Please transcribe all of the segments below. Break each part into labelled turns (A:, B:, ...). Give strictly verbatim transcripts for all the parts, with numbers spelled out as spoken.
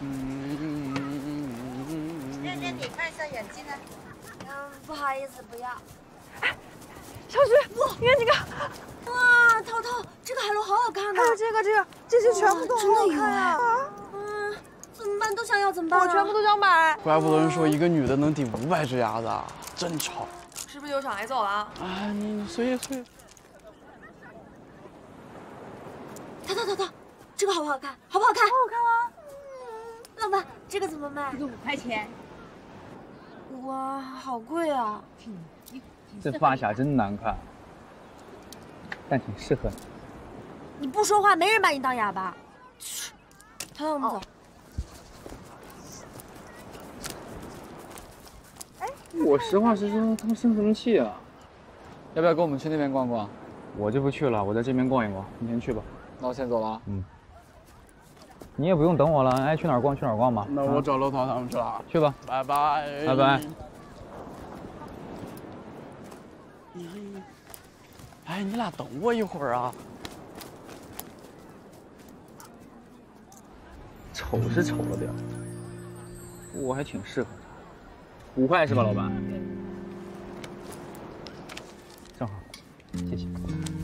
A: 念念，你看一下眼镜呢。
B: 嗯，不好意思，不要。
C: 哎，小菊，哇，你看这个，
B: 哇，涛涛，这个海螺好好看啊！
C: 还有这个，这个，这些全部都好好看呀！
B: 嗯，怎么办？都想要怎么办？
C: 我全部都想买。
D: 怪不得人说一个女的能顶五百只鸭子，真吵。
C: 是不是有场挨揍了啊？
D: 啊，你随随。
B: 涛涛涛涛，这个好不好看？好不好看？
C: 好好看啊！
B: 嗯，老板，这个怎么卖？
A: 这个五块钱。
B: 哇，好贵啊！
E: 这发卡真难看，但挺适合你。
B: 你不说话，没人把你当哑巴。去，涛涛，我们走。
E: 哎，我实话实说，他们生什么气啊？
F: 要不要跟我们去那边逛逛？
E: 我就不去了，我在这边逛一逛，你先去吧。
F: 那我先走了。
E: 嗯。你也不用等我了，爱去哪儿逛去哪儿逛吧。
D: 那我找乐涛他们去了。
E: 去吧。
D: 拜拜。
E: 拜拜。
D: 哎，你俩等我一会儿啊。
E: 丑是丑了点，我还挺适合他。五块是吧，老板？正好，谢谢。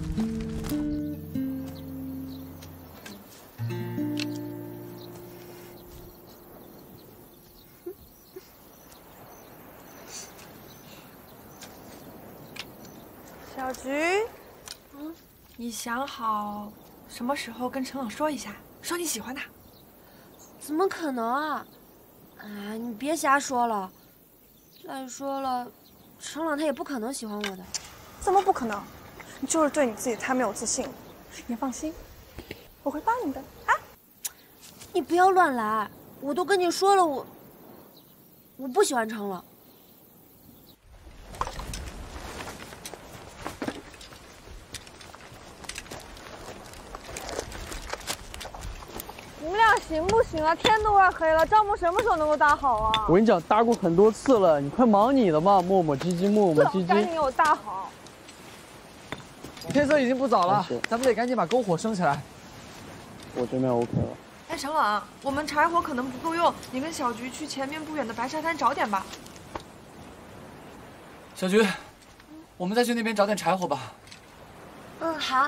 C: 小菊，嗯，你想好什么时候跟陈朗说一下，说你喜欢他？
B: 怎么可能啊！哎，你别瞎说了。再说了，陈朗他也不可能喜欢我的。
C: 怎么不可能？你就是对你自己太没有自信了。你放心，我会帮你的啊！
B: 你不要乱来，我都跟你说了，我我不喜欢陈朗。
C: 你们俩行不行啊？天都快黑了，帐篷什么时候能够搭好啊？
D: 我跟你讲，搭过很多次了，你快忙你的吧，磨磨唧唧，磨磨唧唧。
C: 赶紧给我搭好。
F: 天色已经不早了，咱们得赶紧把篝火升起来。
D: 我这边 OK 了。
C: 哎，陈朗，我们柴火可能不够用，你跟小菊去前面不远的白沙滩找点吧。
F: 小菊，我们再去那边找点柴火吧。
B: 嗯，好。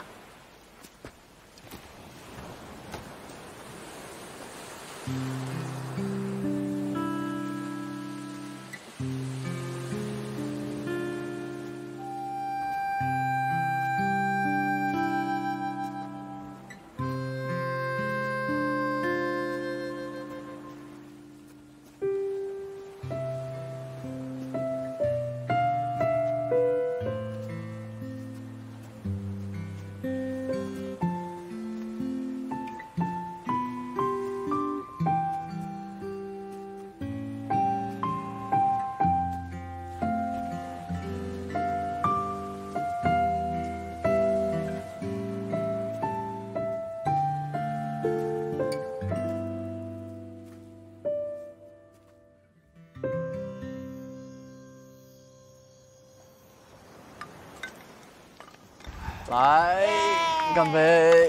D: 来，干杯！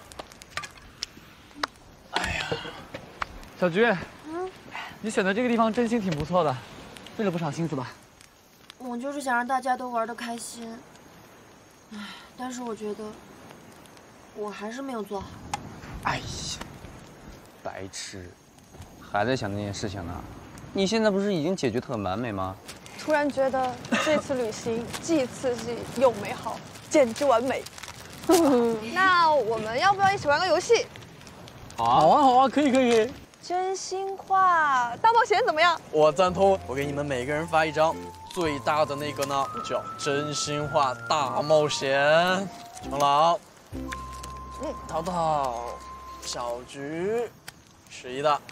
D: 哎呀，
F: 小菊，嗯，你选的这个地方真心挺不错的，费了不少心思吧？
B: 我就是想让大家都玩得开心，唉，但是我觉得我还是没有做好。
E: 哎呀，白痴，还在想那件事情呢？你现在不是已经解决得很完美吗？
C: 突然觉得这次旅行既刺激又美好，简直完美。那我们要不要一起玩个游戏？
D: 好啊，好啊，可以，可以，可以。
C: 真心话大冒险怎么样？
D: 我赞同。我给你们每个人发一张，最大的那个呢叫真心话大冒险。程朗，嗯，淘淘，小菊，十一的，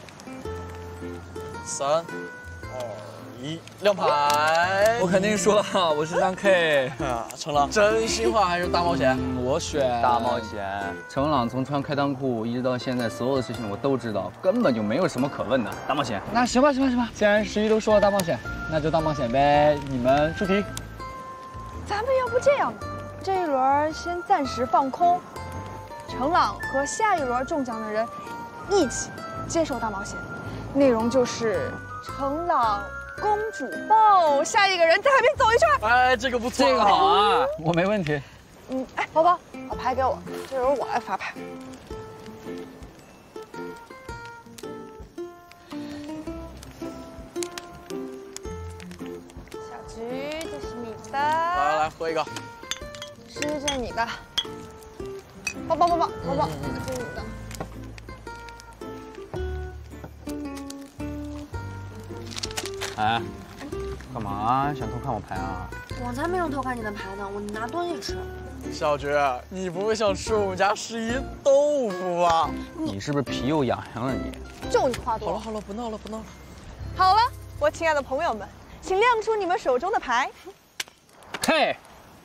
D: 三、二、一，亮牌。
F: 我肯定输了，我是张 K。
D: 啊，程朗，真心话还是大冒险？
F: 嗯，我选
E: 大冒险。程朗从穿开裆裤一直到现在，所有的事情我都知道，根本就没有什么可问的。大冒险。
F: 那行吧，行吧，行吧，既然十一都说了大冒险，那就大冒险呗。你们出题。
C: 咱们要不这样，这一轮先暂时放空，程朗和下一轮中奖的人一起接受大冒险，内容就是成朗公主抱下一个人在海边走一圈。
D: 哎，这个不错，
F: 这个好啊，我没问题。
C: 嗯，哎，宝宝，把牌给我，这轮我来发牌。小菊，这是你的。
D: 来来来，喝一个。
C: 诗，这是你的。宝宝宝宝宝宝，这是你的。
E: 哎，干嘛想偷看我牌啊？
B: 我才没有偷看你的牌呢，我拿东西吃。
D: 小菊，你不会想吃我们家十一豆腐吧？
E: 你是不是皮又痒痒了你？
C: 就你话多。
D: 好了好了，不闹了不闹了。
C: 好了，我亲爱的朋友们，请亮出你们手中的牌。
E: 嘿，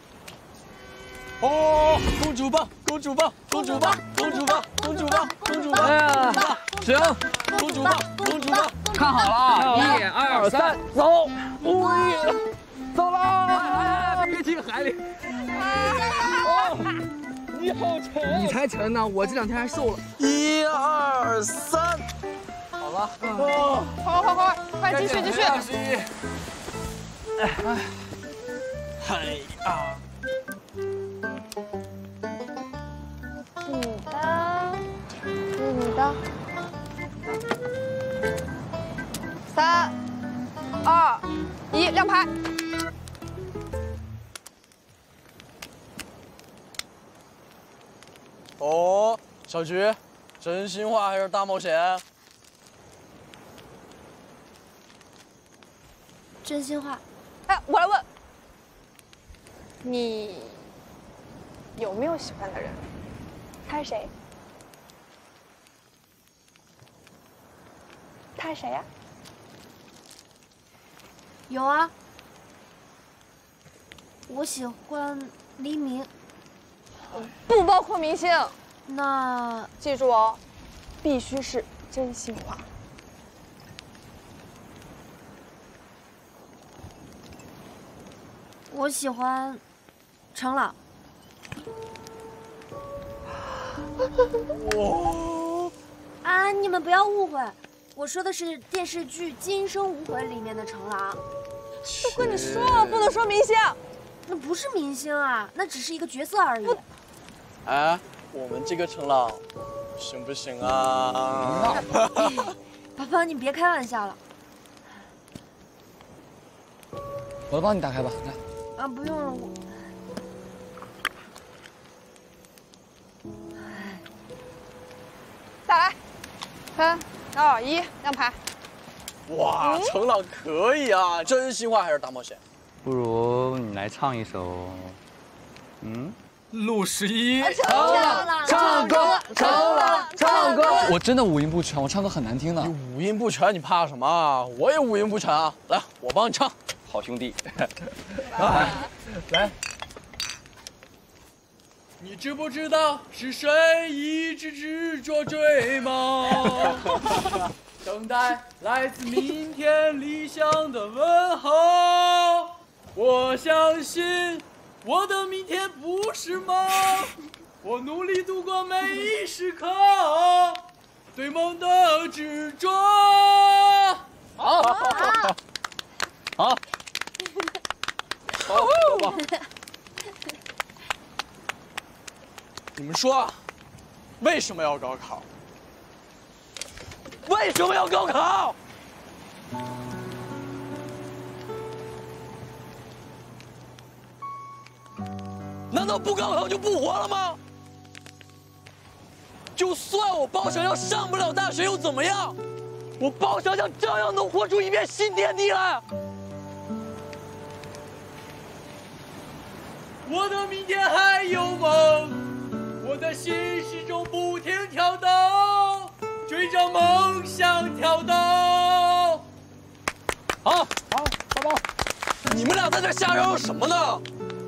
D: 哦，公主抱，公主抱，公主抱，公主抱，公主抱，公主抱。
F: 哎呀，行，
D: 公主抱，公主抱。
F: 看好了，一二三，走！哎呀，走了！别进海里！
D: 你好沉，
F: 你才沉呢，我这两天还瘦了。
D: 一二三，好了，哦，
C: 快快快快快，继续继续。
D: 十一，哎哎，嗨啊！
C: 是你的，这是你的。三、二、一，亮牌。
D: 哦，小菊，真心话还是大冒险？
B: 真心话。
C: 哎，我来问，你有没有喜欢的人？他是谁？他是谁呀？
B: 有啊，我喜欢黎明。
C: 不包括明星。
B: 那
C: 记住哦，必须是真心话。
B: 我喜欢程朗。
D: 哇！
B: 啊，你们不要误会，我说的是电视剧《今生无悔》里面的程朗。
C: 都跟你说了，不能说明星。
B: 那不是明星啊，那只是一个角色而已。
D: 哎，我们这个程朗行不行啊？
B: 宝宝，你别开玩笑了。
F: 我来帮你打开吧，来。
B: 啊，不用了，我。
C: 再来，三、二、一，亮牌。
D: 哇，程朗可以啊！真心话还是大冒险？
E: 不如你来唱一首，嗯，
D: 陆十一，
B: 程朗，
F: 唱歌，程朗，唱歌。我真的五音不全，我唱歌很难听的。
D: 你五音不全，你怕什么？我也五音不全啊！来，我帮你唱。
E: 好兄弟。
D: 来，来。你知不知道是谁一直执着追梦，等待来自明天理想的问候？我相信我的明天不是梦，我努力度过每一时刻，对梦的执着。好，好，好，好，走吧。你们说，为什么要高考？为什么要高考？难道不高考就不活了吗？就算我包想要上不了大学又怎么样？我包想想照样能活出一片新天地来。我的明天还有梦，我的心始终不停跳动，追着梦想跳动。好，好，宝宝，你们俩在这瞎嚷嚷什么呢？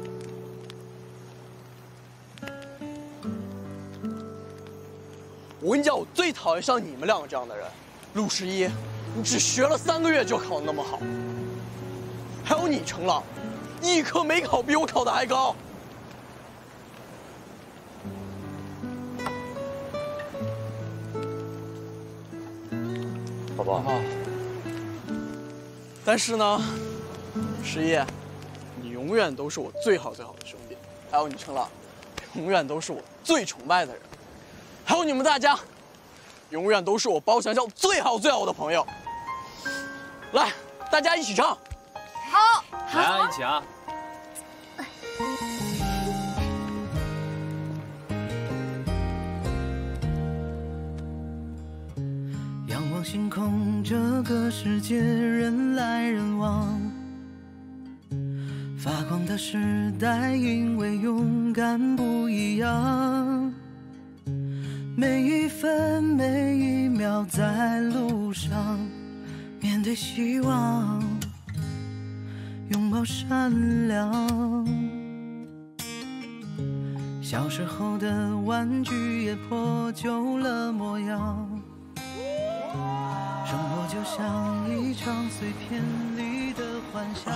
D: 我跟你讲，我最讨厌像你们两个这样的人。陆十一，你只学了三个月就考得那么好，还有你程朗，一科没考比我考得还高。
E: 宝宝。
D: 啊。但是呢，十一，你永远都是我最好最好的兄弟。还有你程朗，永远都是我最崇拜的人。还有你们大家，永远都是我包强校最好最好的朋友。来，大家一起唱。
A: 好，
E: 来啊，一起啊！
G: 仰望星空，这个世界人来人往，发光的时代，因为勇敢不一样。每一分每一秒在路上，面对希望，拥抱善良。小时候的玩具也破旧了模样，生活就像一场碎片里的幻想。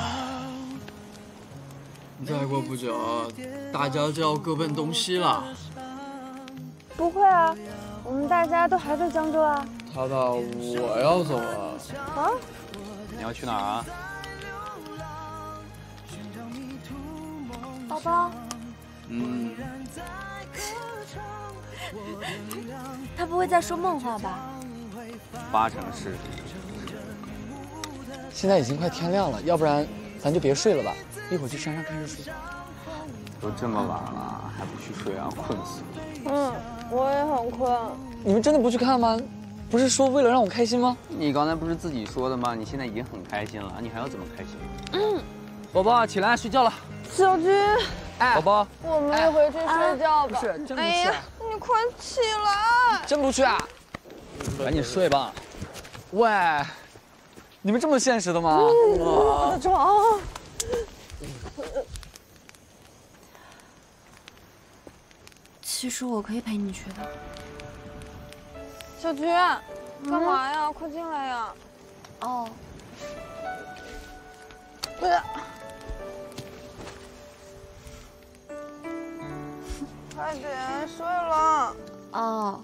D: 再过不久，大家就要各奔东西了。
C: 不会啊，我们大家都还在江州啊。
D: 涛涛，我要走了。
C: 啊？
E: 你要去哪儿啊？
B: 宝宝。
D: 嗯。
B: 他不会在说梦话吧？
E: 八成是。
H: 现在已经快天亮了，要不然咱就别睡了吧，一会儿去山上看日出。
E: 都这么晚了，还不去睡啊？困死了。
C: 嗯，我也很困。
H: 你们真的不去看吗？不是说为了让我开心吗？
E: 你刚才不是自己说的吗？你现在已经很开心了，你还要怎么开心？
B: 嗯，
H: 宝宝起来睡觉了。
C: 小军，
H: 哎，宝宝，
C: 我们也回去睡觉吧。
H: 不是，真不去、啊。
C: 哎呀，你快起来！
H: 真不去啊？赶紧睡吧。喂，你们这么现实的吗？
C: 嗯、我的床。
B: 其实我可以陪你去的。
C: 小菊，干嘛呀？快进来呀！
B: 哦。
C: 不是。快点睡了。
B: 哦。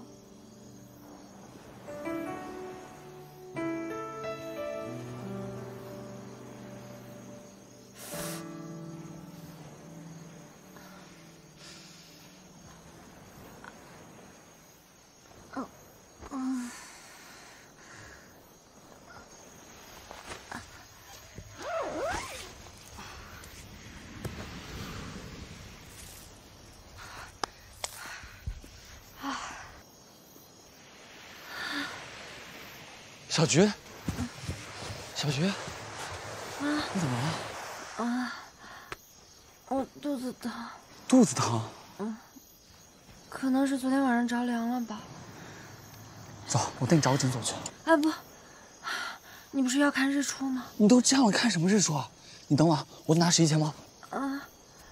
H: 小菊，小菊，啊，你怎么了？
B: 啊，我肚子疼。
H: 肚子疼？
B: 嗯，可能是昨天晚上着凉了吧。
H: 走，我带你找个诊所去。
B: 哎不，你不是要看日出吗？
H: 你都这样了，看什么日出啊？你等我，我拿十一钱吗？
B: 啊。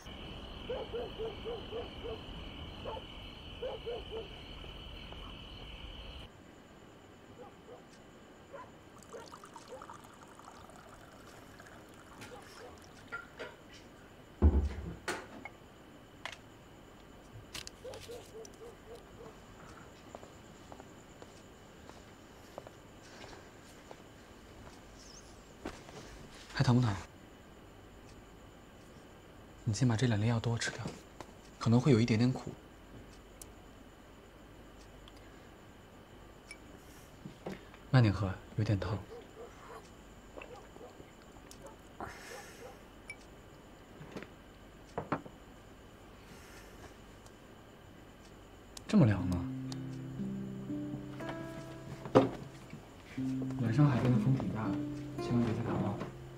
H: 还疼不疼？你先把这两粒药多吃掉，可能会有一点点苦。慢点喝，有点烫。这么凉呢？晚上海边的风挺大的，千万别再感冒了。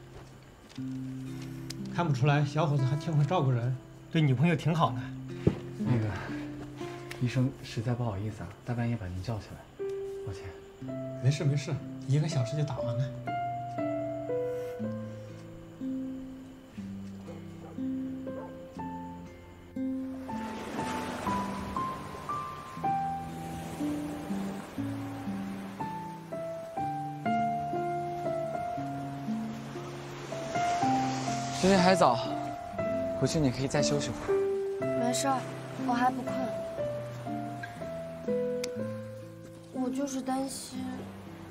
I: 看不出来，小伙子还挺会照顾人，对女朋友挺好的。
H: 那个，医生实在不好意思啊，大半夜把您叫起来，抱歉。
I: 没事没事，一个小时就打完了。
H: 时间还早，回去你可以再休息会儿。
B: 没事儿，我还不困。我就是担心，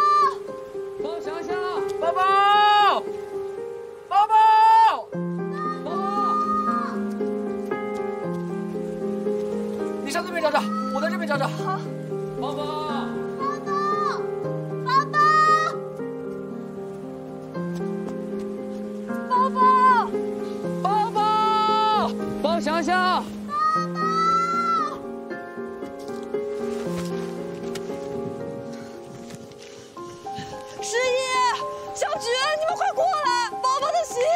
F: 帮我想想，
D: 宝宝，宝宝，
F: 宝宝，
D: 你上那边找找，我在这边找找。
F: 好，宝宝。 帮我想想，
C: 十一、小菊，你们快过来，宝宝的血！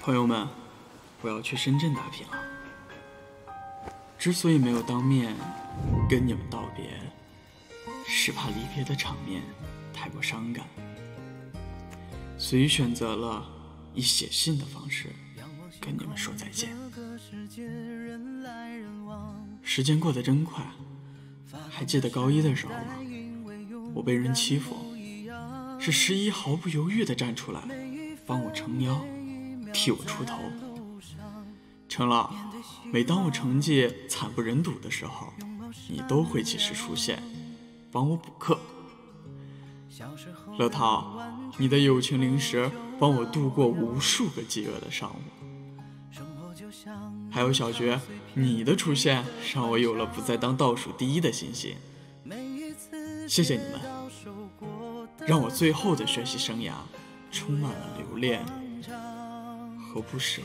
J: 朋友们，我要去深圳打拼了。之所以没有当面跟你们道别，是怕离别的场面太过伤感，所以选择了以写信的方式跟你们说再见。时间过得真快，还记得高一的时候吗？我被人欺负，是十一毫不犹豫地站出来帮我撑腰，替我出头。程老，每当我成绩惨不忍睹的时候，你都会及时出现，帮我补课。乐涛，你的友情零食帮我度过无数个饥饿的上午。还有小觉，你的出现让我有了不再当倒数第一的信心。谢谢你们，让我最后的学习生涯充满了留恋和不舍。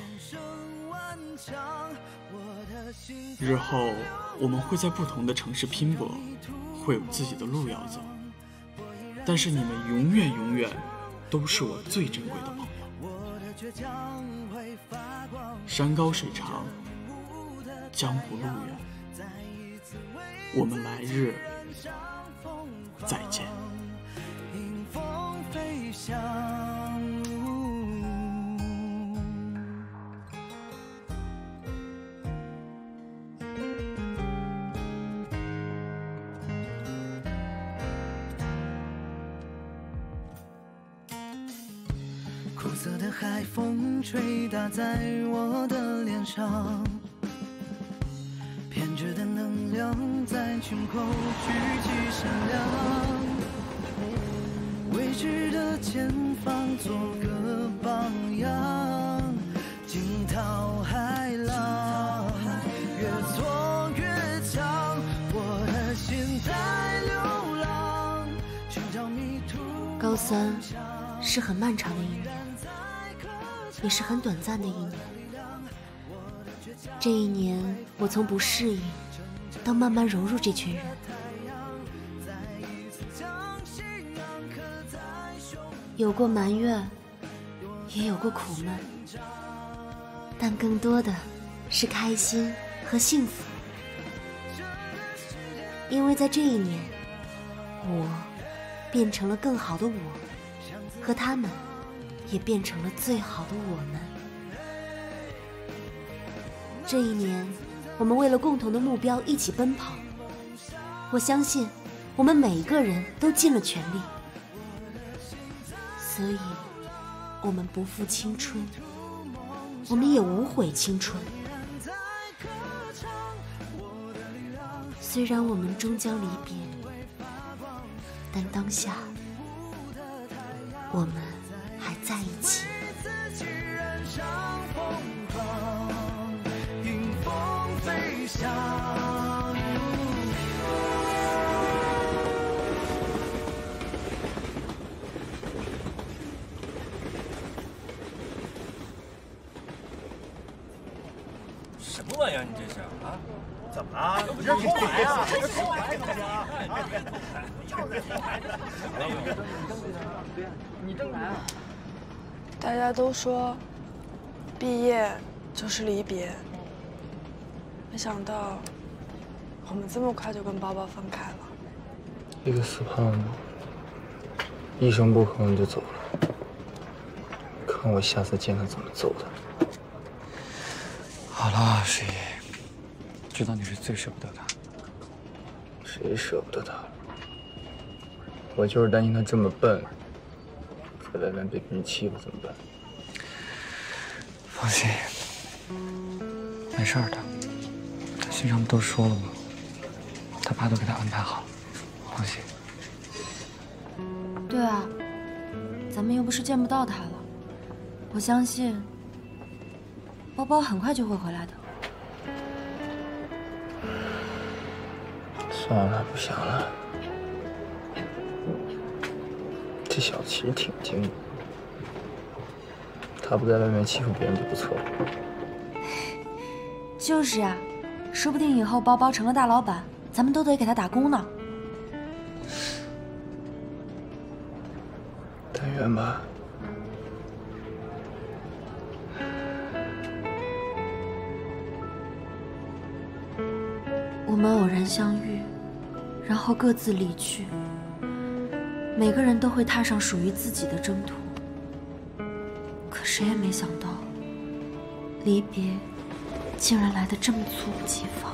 J: 日后我们会在不同的城市拼搏，会有自己的路要走，但是你们永远永远都是我最珍贵的朋友。山高水长，江湖路远，我们来日再见。迎风飞翔，
G: 苦涩的海风吹打在我的脸上，偏执的能量在胸口聚集闪亮，未知的前方做个榜样，惊涛骇浪，越挫越强，我的心在流浪，寻找迷途。
B: 高三是很漫长的一年，也是很短暂的一年。这一年，我从不适应到慢慢融入这群人，有过埋怨，也有过苦闷，但更多的是开心和幸福。因为在这一年，我变成了更好的我，和他们也变成了最好的我们。这一年，我们为了共同的目标一起奔跑。我相信，我们每一个人都尽了全力，所以，我们不负青春，我们也无悔青春。虽然我们终将离别，但当下，我们还在一起。
G: 迎风飞翔，
K: 什么玩意儿？你这是啊？怎么了？这是偷来啊！这是偷来
C: 你正来啊！大家都说，毕业就是离别。没想到，我们这么快就跟包包分开了。
L: 一个死胖子，一声不吭就走了。看我下次见他怎么揍他。
E: 好了，十一，知道你是最舍不得他。
L: 谁舍不得他？我就是担心他这么笨，在外面被别人欺负怎么办？
E: 放心，没事的。他信上不都说了吗？他爸都给他安排好了，放心。
B: 对啊，咱们又不是见不到他了，我相信包包很快就会回来的。
L: 算了，不想了。这小子其实挺精的，他不在外面欺负别人就不错了。
B: 就是啊，说不定以后包包成了大老板，咱们都得给他打工呢。
L: 但愿吧。
B: 我们偶然相遇，然后各自离去。每个人都会踏上属于自己的征途，可谁也没想到，离别竟然来得这么猝不及防。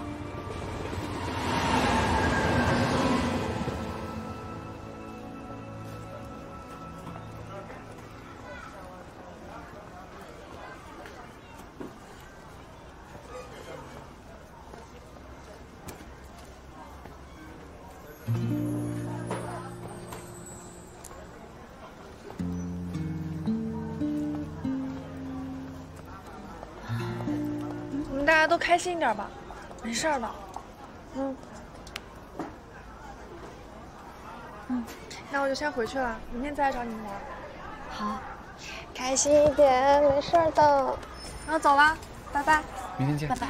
C: 你们大家都开心一点吧，没事的。嗯。嗯，那我就先回去了，明天再来找你们玩。
B: 好，
C: 开心一点，没事的。那走了，拜拜。
E: 明天见。
B: 拜拜。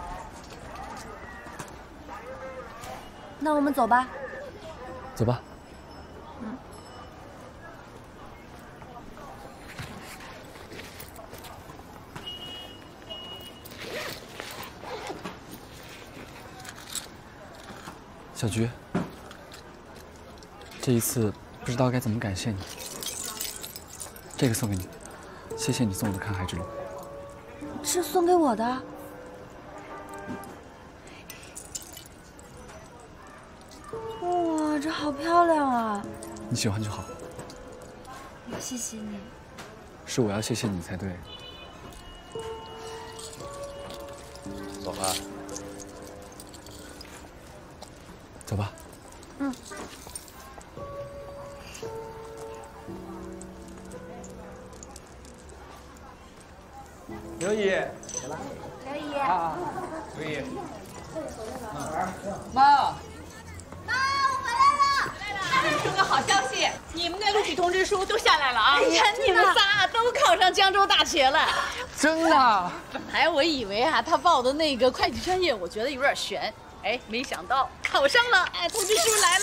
B: 那我们走吧。
E: 走吧。 小菊，这一次不知道该怎么感谢你。这个送给你，谢谢你送我的看海之路。
B: 是送给我的。哇，这好漂亮啊！
E: 你喜欢就好。
B: 谢谢你。
E: 是我要谢谢你才对。
L: 走吧。
E: 走吧。
B: 嗯。
F: 刘姨。
A: 刘姨。
F: 啊，刘姨。
A: 妈。妈，我回来了。来了。说个好消息，你们的录取通知书都下来了啊！
M: 哎呀，你们仨都考上江州大学了。
F: 真的？
M: 本来我以为啊，他报的那个会计专业，我觉得有点悬。 哎，没想到考上了！哎，通知书来了！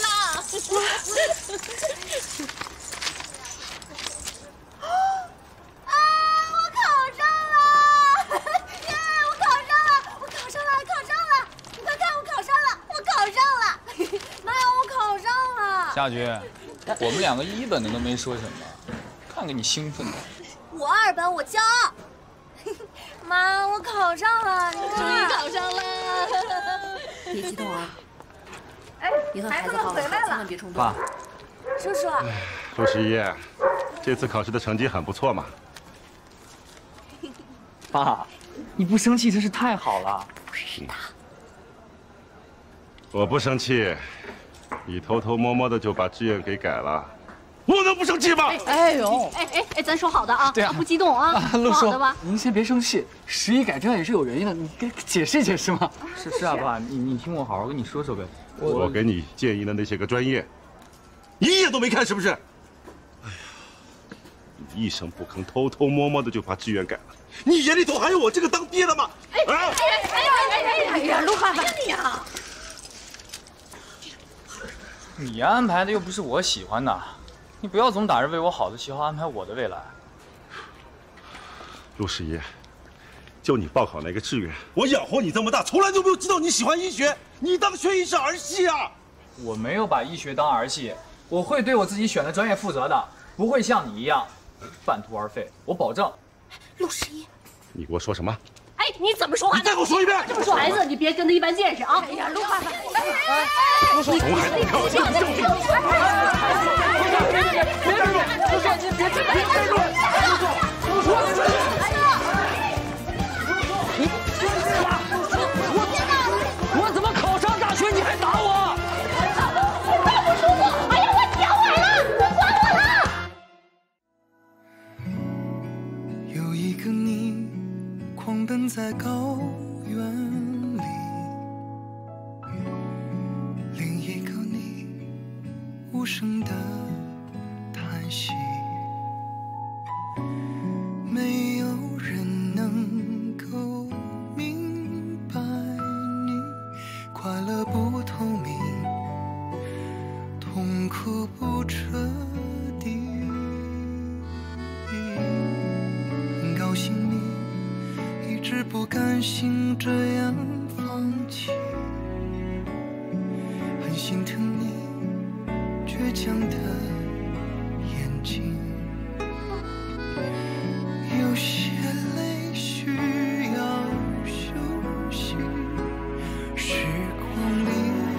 A: 啊，我考上了！耶，我考上了！我考上了！考上了！你快看，我考上了！我考上了！
B: 妈，我考上了！
H: 夏菊，我们两个一本的都没说什么，看给你兴奋的。
A: 我二本，我骄傲。
B: 妈，我考上了！你看，
M: 终于考上了！
B: 别激动啊！
A: 哎，
B: 以后孩子好了，千万别冲动。
E: 爸，
B: 叔叔，
N: 陆十一，这次考试的成绩很不错嘛。
F: 爸，你不生气真是太好了。
B: 是的。
N: 我不生气，你偷偷摸摸的就把志愿给改了，我能不生气吗？
M: 哎呦，哎哎哎，咱说好的啊，
F: 对啊，
M: 不激动啊，
F: 陆叔，
M: 好的吧？
F: 您先别生气，十一改这样也是有原因的，你给解释解释嘛。
H: 是是啊，爸，你你听我好好跟你说说呗。
N: 我我给你建议的那些个专业，你一眼都没看是不是？哎呀，你一声不吭，偷偷摸摸的就把志愿改了，你眼里头还有我这个当爹的吗？
M: 哎哎哎哎哎哎呀，陆爸爸，你呀！
H: 你安排的又不是我喜欢的，你不要总打着为我好的旗号安排我的未来。
N: 陆十一，就你报考那个志愿，我养活你这么大，从来就没有知道你喜欢医学，你当学医是儿戏啊！
H: 我没有把医学当儿戏，我会对我自己选的专业负责的，不会像你一样半途而废，我保证。
A: 陆十一，
N: 你给我说什么？
M: 哎，你怎么说话？
N: 你再给我说一遍！
M: 这么说，孩子，你别跟他一般见识啊！哎呀，陆爸爸，哎，
N: 从孩子看我这么正经。
F: 别别别！陆叔，你别别别录！陆叔，陆叔，你我我怎么考上大学你还打我？
A: 我不舒服！哎呀，我脚崴了，别管我了！
G: 有一个你。 狂奔在高原里，另一个你无声的叹息，没有人能够明白你快乐不透明，痛苦不彻底，很高兴你。 一直不甘心这样放弃， 想的眼睛，有些泪需要休息。时光里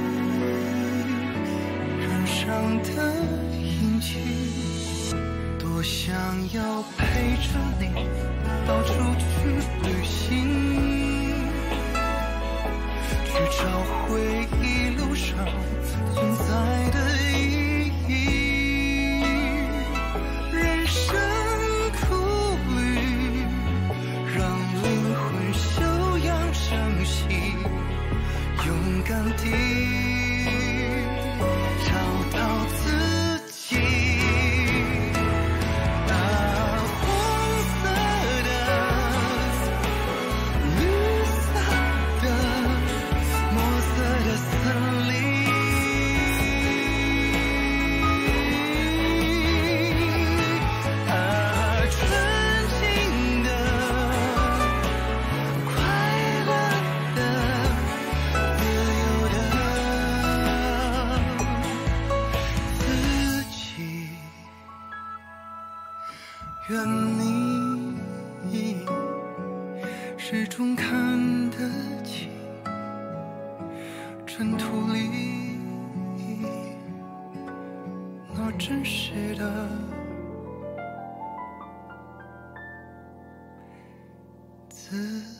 G: 染上的印记，多想要陪着你到处去旅行，去找回一路上存在的意义。人生苦旅，让灵魂休养生息，勇敢地找到自己。那黄色的、绿色的、墨色的森林，啊，纯净的、快乐的、自由的自己。愿你始终看得清尘土里那真实的自己。